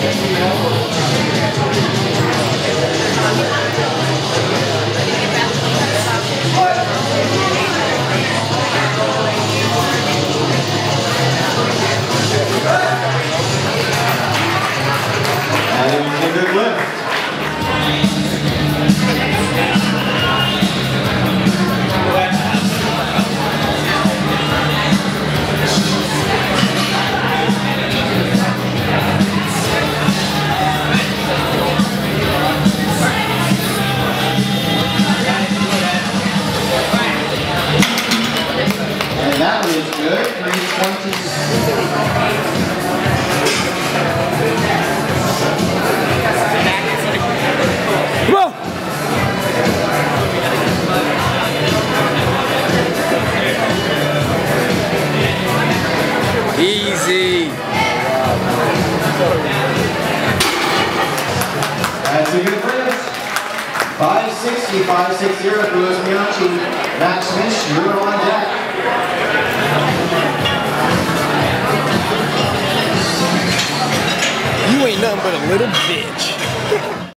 Easy. That's a good finish. 560, 560 for Louis Bianchi. Max Smith, you're on deck. You ain't nothing but a little bitch.